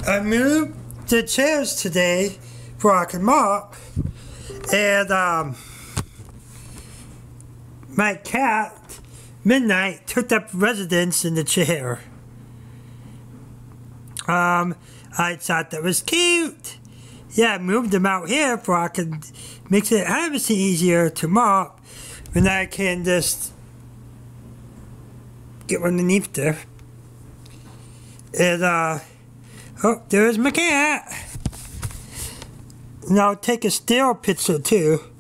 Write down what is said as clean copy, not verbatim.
I moved the chairs today for I can mop, and my cat, Midnight, took up residence in the chair. I thought that was cute. Yeah, I moved him out here for I could make it obviously easier to mop when I can just get underneath there. And oh, there's my cat. And I'll take a still picture too.